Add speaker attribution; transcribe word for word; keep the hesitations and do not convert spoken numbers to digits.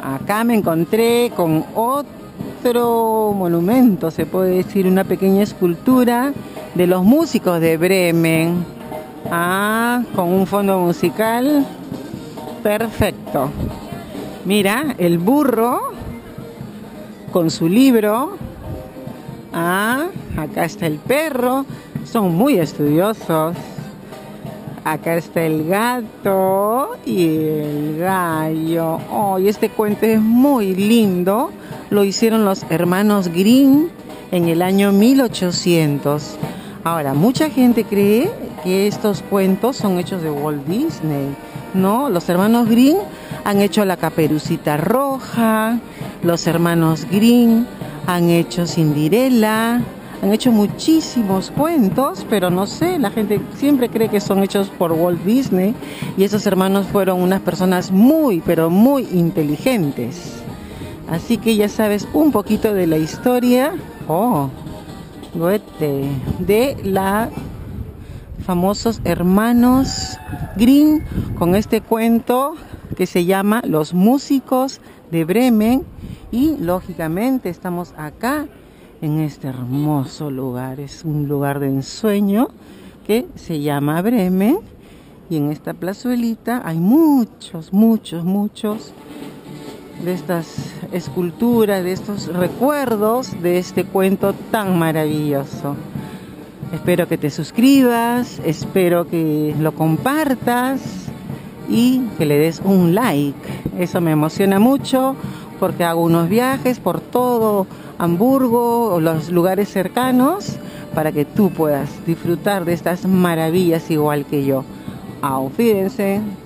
Speaker 1: Acá me encontré con otro monumento, se puede decir, una pequeña escultura de los músicos de Bremen. Ah, con un fondo musical perfecto. Mira, el burro con su libro. Ah, acá está el perro. Son muy estudiosos. Acá está el gato y el gallo. Oh, y este cuento es muy lindo. Lo hicieron los hermanos Grimm en el año mil ochocientos. Ahora, mucha gente cree que estos cuentos son hechos de Walt Disney. No, los hermanos Grimm han hecho La Caperucita Roja, los hermanos Grimm han hecho Cinderella, han hecho muchísimos cuentos, pero no sé, la gente siempre cree que son hechos por Walt Disney, y esos hermanos fueron unas personas muy, pero muy inteligentes. Así que ya sabes un poquito de la historia, oh, Goethe, de la famosos hermanos Grimm, con este cuento que se llama Los músicos de Bremen. Y lógicamente estamos acá en este hermoso lugar, es un lugar de ensueño que se llama Bremen, y en esta plazuelita hay muchos, muchos, muchos de estas esculturas, de estos recuerdos de este cuento tan maravilloso. Espero que te suscribas, espero que lo compartas y que le des un like. Eso me emociona mucho porque hago unos viajes por todo Hamburgo o los lugares cercanos para que tú puedas disfrutar de estas maravillas igual que yo. Auf Wiedersehen.